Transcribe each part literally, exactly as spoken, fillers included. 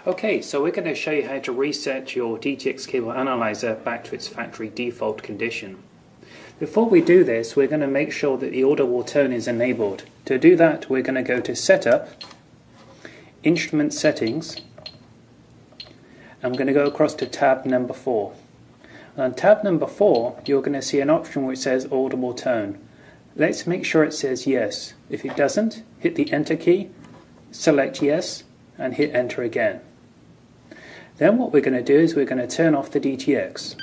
Okay, so we're going to show you how to reset your D T X CableAnalyzer back to its factory default condition. Before we do this, we're going to make sure that the audible tone is enabled. To do that, we're going to go to Setup, Instrument Settings. I'm going to go across to tab number four. On tab number four, you're going to see an option which says audible tone. Let's make sure it says yes. If it doesn't, hit the enter key, select yes, and hit enter again. Then what we're going to do is we're going to turn off the D T X.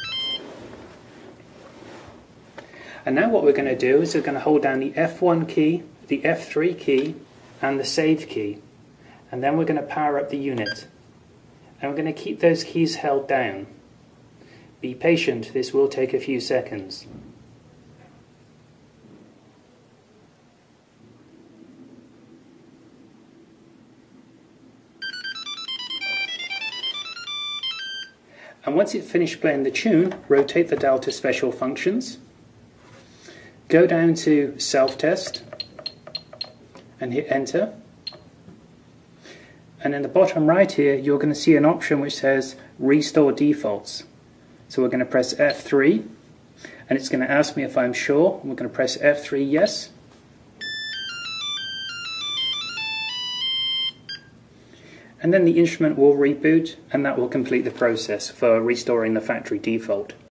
And now what we're going to do is we're going to hold down the F one key, the F three key, and the save key. And then we're going to power up the unit. And we're going to keep those keys held down. Be patient, this will take a few seconds. And once it's finished playing the tune, rotate the dial to Special Functions, go down to Self-Test, and hit Enter. And in the bottom right here, you're going to see an option which says Restore Defaults. So we're going to press F three, and it's going to ask me if I'm sure. We're going to press F three, yes. And then the instrument will reboot, and that will complete the process for restoring the factory default.